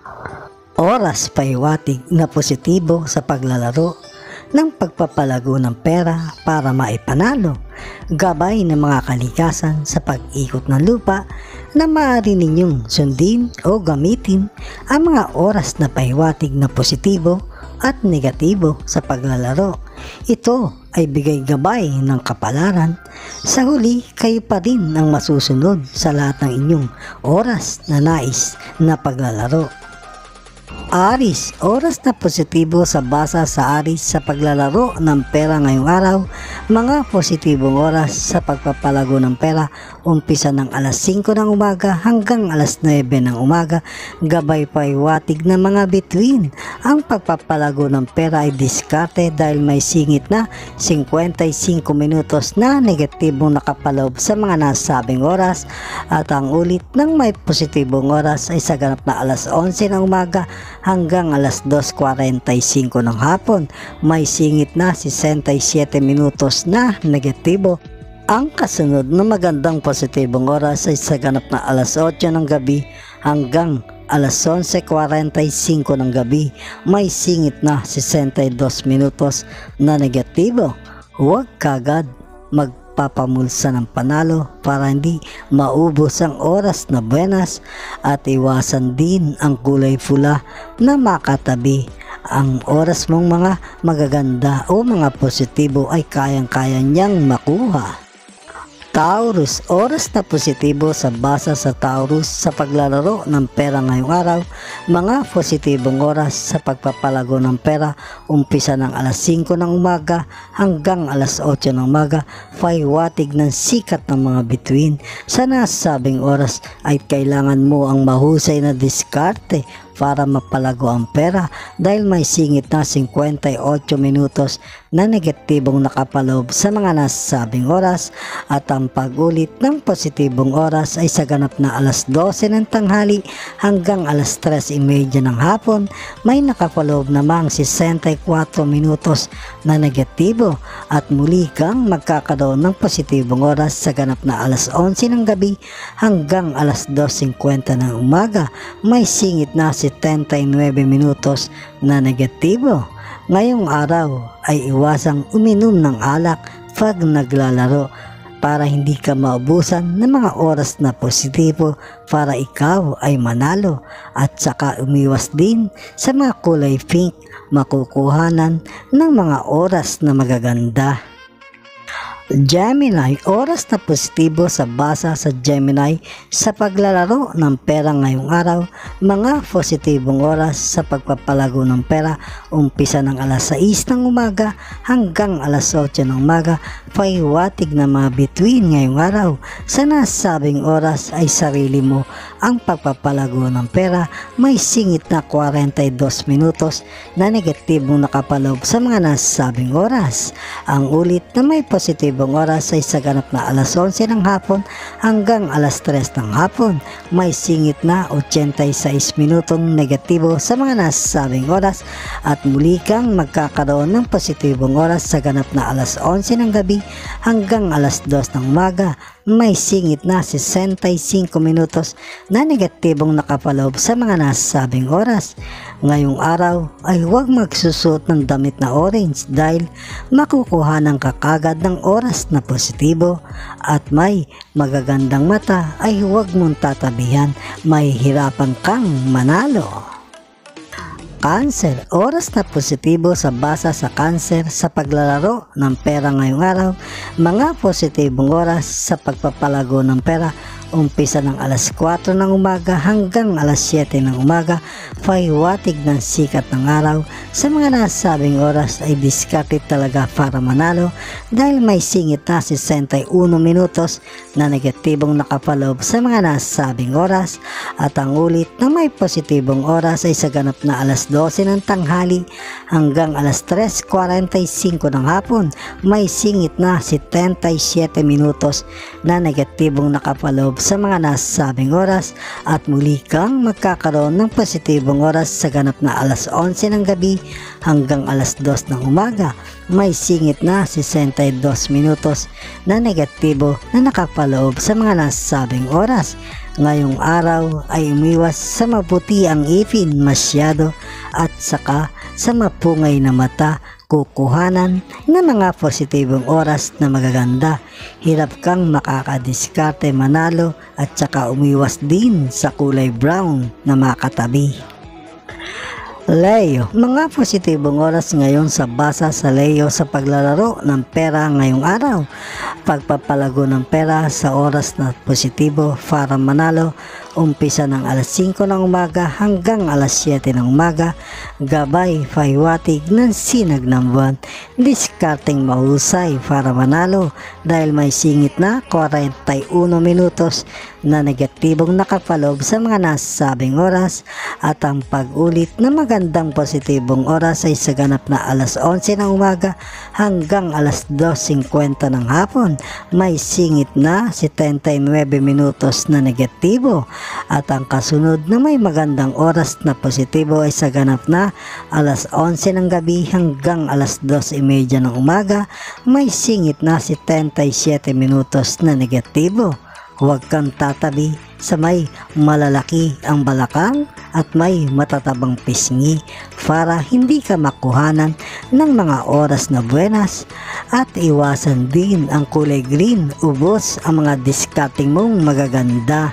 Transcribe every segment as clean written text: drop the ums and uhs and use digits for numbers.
Oras paiwatig na positibo sa paglalaro ng pagpapalago ng pera para maipanalo, gabay ng mga kalikasan sa pag-ikot ng lupa na maaari ninyong sundin o gamitin ang mga oras na paiwatig na positibo at negatibo sa paglalaro. Ito ay bigay gabay ng kapalaran. Sa huli, kayo pa rin ang masusunod sa lahat ng inyong oras na nais na paglalaro. Aris, oras na positibo sa basa sa Aris sa paglalaro ng pera ngayong araw. Mga positibong oras sa pagpapalago ng pera, umpisa ng alas 5 ng umaga hanggang alas 9 ng umaga, gabay paiwatig na mga bituin. Ang pagpapalago ng pera ay diskarte dahil may singit na 55 minutos na negatibong nakapaloob sa mga nasabing oras, at ang ulit ng may positibong oras ay sa ganap na alas 11 ng umaga hanggang alas 2:45 ng hapon. May singit na 67 minutos na negatibo. Ang kasunod na magandang positibong oras ay sa ganap na alas 8 ng gabi hanggang alas 11:45 ng gabi. May singit na 62 minutos na negatibo. Huwag kagad magpapamulsa ng panalo para hindi maubos ang oras na buenas, at iwasan din ang kulay pula na makatabi. Ang oras mong mga magaganda o mga positibo ay kayang-kaya niyang makuha. Taurus, oras na positibo sa basa sa Taurus sa paglalaro ng pera ngayong araw. Mga positibong oras sa pagpapalago ng pera, umpisa ng alas 5 ng umaga hanggang alas 8 ng umaga. Paiwatig ng sikat ng mga bituin. Sa nasabing oras ay kailangan mo ang mahusay na diskarte para mapalago ang pera dahil may singit na 58 minutos na negatibong nakapaloob sa mga nasabing oras, at ang pagulit ng positibong oras ay sa ganap na alas 12 ng tanghali hanggang alas 3:30 ng hapon. May nakapaloob namang 64 minutos na negatibo, at muli kang magkakaroon ng positibong oras sa ganap na alas 11 ng gabi hanggang alas 2:50 ng umaga. May singit na 79 minutos na negatibo. Ngayong araw ay iwasang uminom ng alak pag naglalaro para hindi ka maubusan ng mga oras na positibo para ikaw ay manalo, at saka umiwas din sa mga kulay pink, makukuhanan ng mga oras na magaganda. Gemini, oras na positibo sa basa sa Gemini sa paglalaro ng pera ngayong araw. Mga positibong oras sa pagpapalago ng pera, umpisa ng alas 6 ng umaga hanggang alas 8 ng umaga. Paiwatig na mga bituin ngayong araw. Sa nasabing oras ay sarili mo ang pagpapalago ng pera. May singit na 42 minutos na negatibong nakapaloob sa mga nasabing oras. Ang ulit na may positibong oras ay sa ganap na alas 11 ng hapon hanggang alas 3 ng hapon. May singit na 86 minutong negatibo sa mga nasabing oras, at muli kang magkakaroon ng positibong oras sa ganap na alas 11 ng gabi hanggang alas 2 ng umaga. May singit na 65 minutos na negatibong nakapaloob sa mga nasabing oras. Ngayong araw ay huwag magsusuot ng damit na orange dahil makukuha ng kakagad ng oras na positibo, at may magagandang mata ay huwag mong tatabihan, may hirapan kang manalo. Cancer, oras na positibo sa basa sa Cancer sa paglalaro ng pera ngayong araw. Mga positibong oras sa pagpapalago ng pera, umpisa ng alas 4 ng umaga hanggang alas 7 ng umaga. Paiwatig ng sikat ng araw. Sa mga nasabing oras ay diskarte talaga para manalo dahil may singit na 61 minutos na negatibong nakapaloob sa mga nasabing oras, at ang ulit na may positibong oras ay sa ganap na alas 12 ng tanghali hanggang alas 3:45 ng hapon. May singit na 77 minutos na negatibong nakapaloob sa mga nasabing oras, at muli kang magkakaroon ng positibong oras sa ganap na alas 11 ng gabi hanggang alas 2 ng umaga. May singit na 62 minutos na negatibo na nakapaloob sa mga nasabing oras. Ngayong araw ay umiwas sa maputi ang ipin masyado at saka sa mapungay na mata kukuhanan ng mga positibong oras na magaganda. Hirap kang makakadiskarte manalo at saka umiwas din sa kulay brown na makatabi. Leo, mga positibong oras ngayon sa basa sa Leo sa paglalaro ng pera ngayong araw. Pagpapalago ng pera sa oras na positibo para manalo, umpisa ng alas 5 ng umaga hanggang alas 7 ng umaga, gabay pahiwatig ng sinag ng buwan, diskarteng mahusay para manalo dahil may singit na 41 minutos na negatibong nakapaloob sa mga nasabing oras at ang pag-ulit na magandang positibong oras ay sa ganap na alas 11 ng umaga hanggang alas 2:50 ng hapon. May singit na 79 minutos na negatibo at ang kasunod na may magandang oras na positibo ay sa ganap na alas 11 ng gabi hanggang alas 2:30 ng umaga. May singit na 77 minutos na negatibo. Huwag kang tatabi sa may malalaki ang balakang at may matatabang pisngi para hindi ka makuhanan ng mga oras na buenas at iwasan din ang kulay green, ubos ang mga diskarting mong magaganda.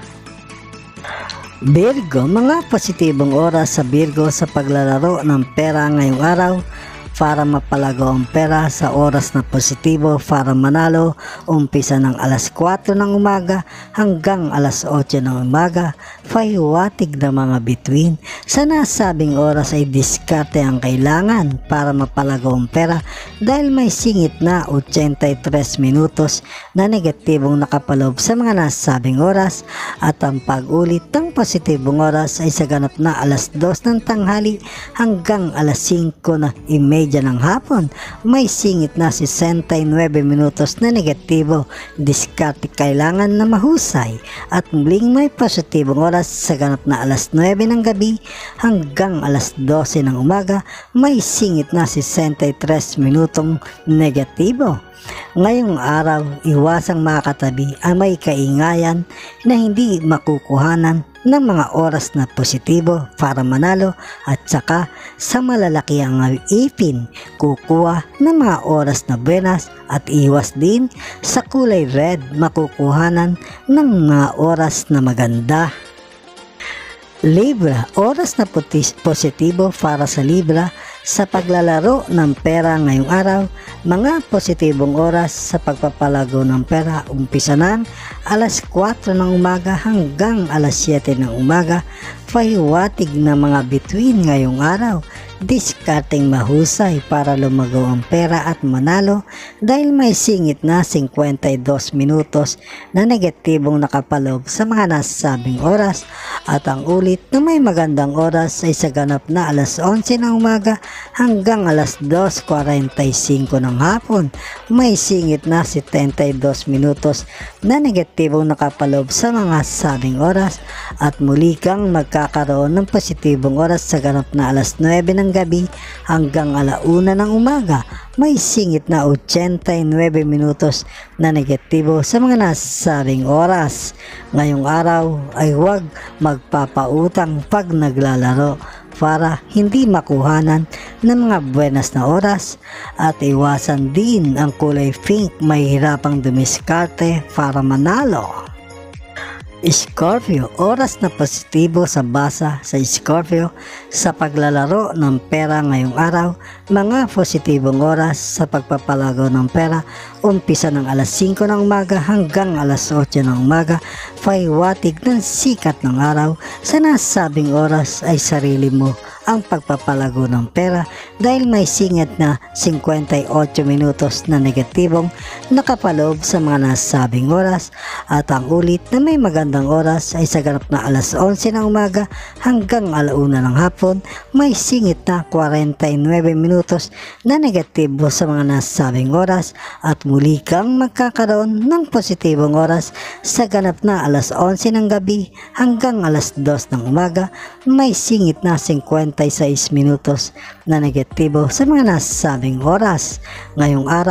Virgo, mga positibong oras sa Virgo sa paglalaro ng pera ngayong araw. Para mapalago ang pera sa oras na positibo para manalo, umpisa ng alas 4 ng umaga hanggang alas 8 ng umaga, pahiwatig na mga bituin. Sa nasabing oras ay diskarte ang kailangan para mapalago ang pera dahil may singit na 83 minutos na negatibong nakapaloob sa mga nasabing oras at ang pag-ulit ng positibong oras ay sa ganap na alas 2 ng tanghali hanggang alas 5:30 ng hapon. May singit na 69 minutos na negatibo, diskarte kailangan na mahusay at muling may positibong oras sa ganap na alas 9 ng gabi hanggang alas 12 ng umaga. May singit na 63 minutong negatibo. Ngayong araw, iwasang makatabi ang may kaingayan na hindi makukuhanan ng mga oras na positibo para manalo at saka sa malalaki ang ipin, kukuha ng mga oras na buenas at iwas din sa kulay red, makukuhanan ng mga oras na maganda. Libra, oras na positibo para sa Libra sa paglalaro ng pera ngayong araw. Mga positibong oras sa pagpapalago ng pera, umpisa ng alas 4 ng umaga hanggang alas 7 ng umaga, pahiwatig na mga bituin ngayong araw. Diskarteng mahusay para lumago ang pera at manalo dahil may singit na 52 minutos na negatibong nakapaloob sa mga nasabing oras at ang ulit na may magandang oras ay sa ganap na alas 11 ng umaga hanggang alas 2:45 ng hapon. May singit na 72 minutos na negatibong nakapaloob sa mga nasabing oras at muli kang magkakaroon ng positibong oras sa ganap na alas 9 ng gabi hanggang alauna ng umaga. May singit na 89 minutos na negatibo sa mga nasabing oras. Ngayong araw ay huwag magpapautang pag naglalaro para hindi makuhanan ng mga buenas na oras at iwasan din ang kulay pink, may hirapang dumiskarte para manalo. Scorpio, oras na positibo sa basa sa Scorpio sa paglalaro ng pera ngayong araw. Mga positibong oras sa pagpapalago ng pera, umpisa ng alas 5 ng umaga hanggang alas 8 ng umaga, pahiwatig ng sikat ng araw. Sa nasabing oras ay sarili mo ang pagpapalago ng pera dahil may singit na 58 minutos na negatibong nakapaloob sa mga nasabing oras at ang ulit na may magandang oras ay sa ganap na alas 11 ng umaga hanggang alauna ng hapon. May singit na 49 minutos na negatibo sa mga nasabing oras at muli kang magkakaroon ng positibong oras sa ganap na alas 11 ng gabi hanggang alas 2 ng umaga. May singit na 56 minutos na negatibo sa mga nasabing oras. Ngayong araw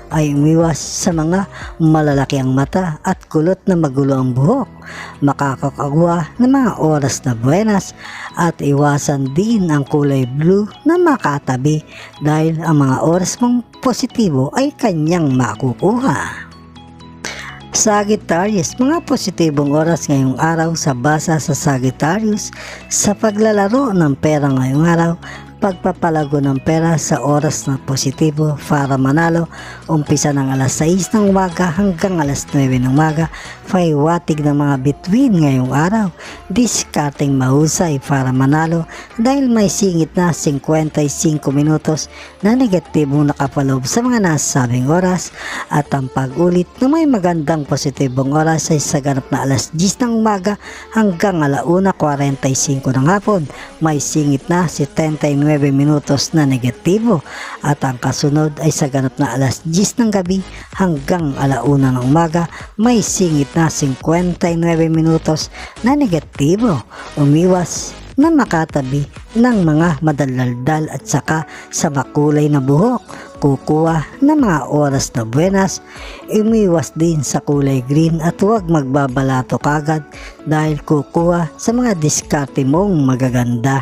ay umiwas sa mga malalaki ang mata at kulot na magulo ang buhok. Makakagawa ng mga oras na buenas at iwasan din ang kulay blue na makatabi dahil ang mga oras mong positibo ay kanyang makukuha. Sagittarius, mga positibong oras ngayong araw sa basa sa Sagittarius sa paglalaro ng pera ngayong araw. Pagpapalago ng pera sa oras na positibo para manalo, umpisa ng alas 6 ng umaga hanggang alas 9 ng umaga, paiwatig ng mga bituin ngayong araw. Diskarteng mahusay para manalo dahil may singit na 55 minutos na negatibong nakapaloob sa mga nasabing oras at ang pag-ulit na may magandang positibong oras ay sa ganap na alas 10 ng umaga hanggang 1:45 ng hapon. May singit na 79 minutos na negatibo at ang kasunod ay sa ganap na alas 10 ng gabi hanggang 1:00 ng umaga. May singit na 59 minutos na negatibo. Umiwas na makatabi ng mga madaldal at saka sa makulay na buhok. Kukuha ng mga oras na buenas. Umiwas din sa kulay green at huwag magbabalato kagad dahil kukuha sa mga diskarte mong magaganda.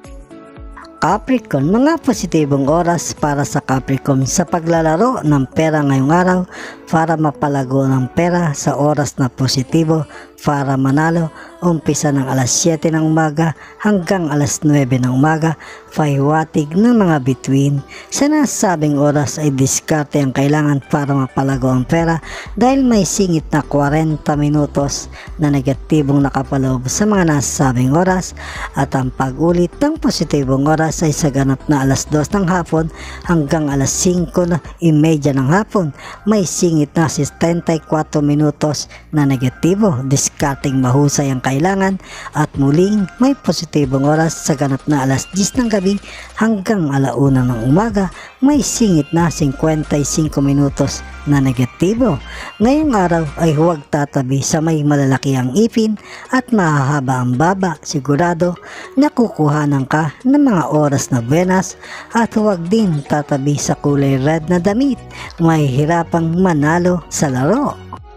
Capricorn, mga positibong oras para sa Capricorn sa paglalaro ng pera ngayong araw para mapalago ng pera sa oras na positibo para manalo. Umpisa ng alas 7 ng umaga hanggang alas 9 ng umaga, paiwatig ng mga bituin. Sa nasabing oras ay diskarte ang kailangan para mapalago ang pera dahil may singit na 40 minutos na negatibong nakapaloob sa mga nasabing oras at ang pag-ulit ng positibong oras ay sa ganap na alas 2 ng hapon hanggang alas 5:30 ng hapon. May singit na 74 minutos na negatibo. Diskarteng mahusay ang kailangan at muling may positibong oras sa ganap na alas 10 ng gabi hanggang 1:00 ng umaga. May singit na 55 minutos na negatibo. Ngayong araw ay huwag tatabi sa may malalaki ang ipin at mahahaba ang baba. Sigurado na kukuhanan ka ng mga oras na buenas at huwag din tatabi sa kulay red na damit. Mahihirapang manalo sa laro.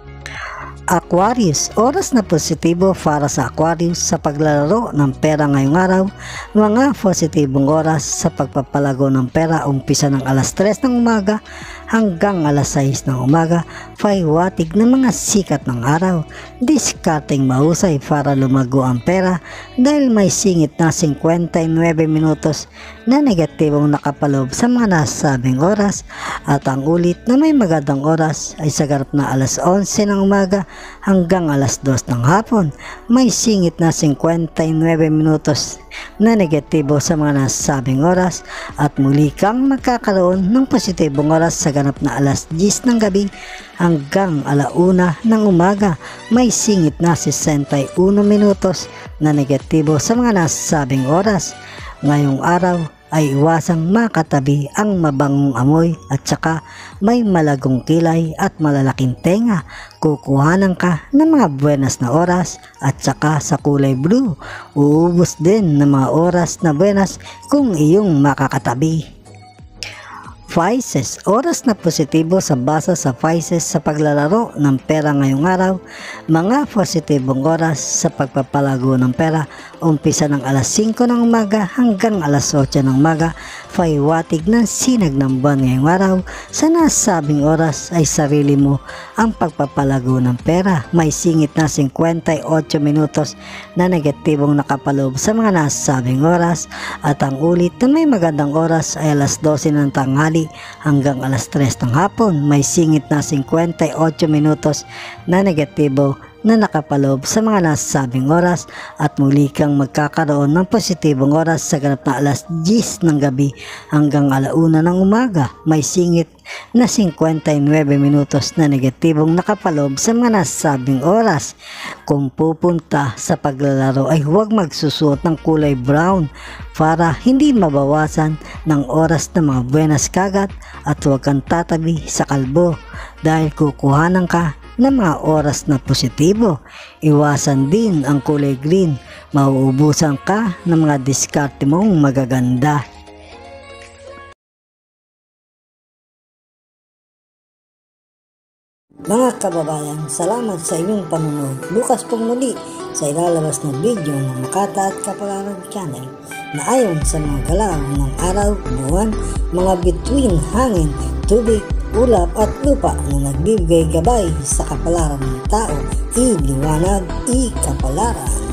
Aquarius, oras na positibo para sa Aquarius sa paglalaro ng pera ngayong araw. Mga positibong oras sa pagpapalago ng pera umpisa ng alas 3 ng umaga hanggang alas 6 ng umaga, paiwatig ng mga sikat ng araw. Diskarteng mahusay para lumago ang pera dahil may singit na 59 minutos na negatibong nakapaloob sa mga nasabing oras at ang ulit na may magandang oras ay sa ganap na alas 11 ng umaga hanggang alas 2 ng hapon. May singit na 59 minutos na negatibo sa mga nasabing oras at muli kang magkakaroon ng positibong oras sa ganap na alas 10 ng gabi hanggang 1:00 ng umaga. May singit na 61 minutos na negatibo sa mga nasabing oras. Ngayong araw ay iwasang makatabi ang mabangong amoy at saka may malagong kilay at malalaking tenga. Kukuhanan ka ng mga buenas na oras at saka sa kulay blue. Uubos din ng mga oras na buenas kung iyong makakatabi. Pisces, oras na positibo sa basa sa Pisces sa paglalaro ng pera ngayong araw. Mga positibong oras sa pagpapalago ng pera umpisa ng alas 5 ng umaga hanggang alas 8 ng umaga, paiwatig ng sinag ng buwan ngayong araw. Sa nasabing oras ay sarili mo ang pagpapalago ng pera. May singit na 58 minutos na negatibong nakapaloob sa mga nasabing oras at ang ulit na may magandang oras ay alas 12 ng tanghali hanggang alas 3 ng hapon. May singit na 58 minutos na negatibo na nakapaloob sa mga nasabing oras at muli kang magkakaroon ng positibong oras sa ganap na alas 10 ng gabi hanggang 1:00 ng umaga. May singit na 59 minutos na negatibong nakapaloob sa mga nasabing oras. Kung pupunta sa paglalaro ay huwag magsusuot ng kulay brown para hindi mabawasan ng oras ng mga buenas kagad at huwag kang tatabi sa kalbo dahil kukuhanan ka ng mga oras na positibo. Iwasan din ang kulay green. Mauubusan ka ng mga diskarte mong magaganda. Mga kababayan, salamat sa inyong panunod. Bukas pong muli sa ilalabas na video ng Makata at Kapalaran Channel na ayon sa mga galaw ng araw, buwan, mga bituin, hangin, tubig, ulap at lupa na nagbibigay gabay sa kapalaran ng tao, iliwanag, ikapalaran.